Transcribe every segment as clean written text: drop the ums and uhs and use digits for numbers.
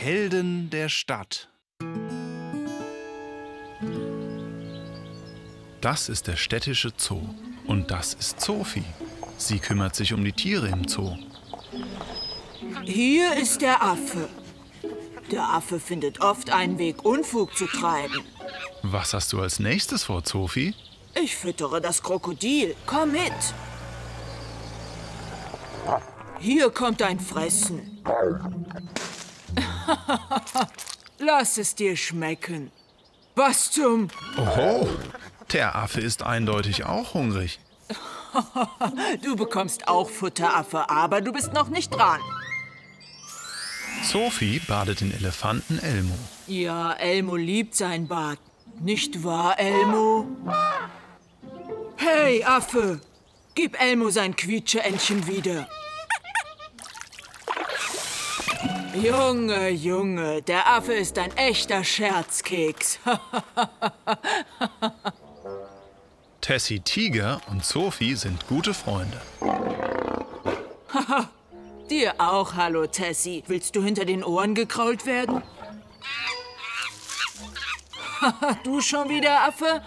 Helden der Stadt. Das ist der städtische Zoo. Und das ist Sophie. Sie kümmert sich um die Tiere im Zoo. Hier ist der Affe. Der Affe findet oft einen Weg, Unfug zu treiben. Was hast du als nächstes vor, Sophie? Ich füttere das Krokodil. Komm mit. Hier kommt dein Fressen. Lass es dir schmecken. Was zum... Oho, der Affe ist eindeutig auch hungrig. Du bekommst auch Futter, Affe, aber du bist noch nicht dran. Sophie badet den Elefanten Elmo. Ja, Elmo liebt sein Bad. Nicht wahr, Elmo? Hey, Affe! Gib Elmo sein Quietscheentchen wieder. Junge, Junge, der Affe ist ein echter Scherzkeks. Tessie Tiger und Sophie sind gute Freunde. Dir auch, hallo Tessie. Willst du hinter den Ohren gekrault werden? Du schon wieder, Affe?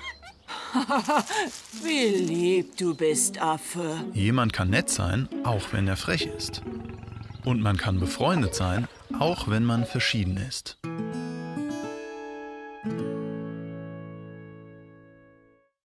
Wie lieb du bist, Affe. Jemand kann nett sein, auch wenn er frech ist. Und man kann befreundet sein, auch wenn man verschieden ist.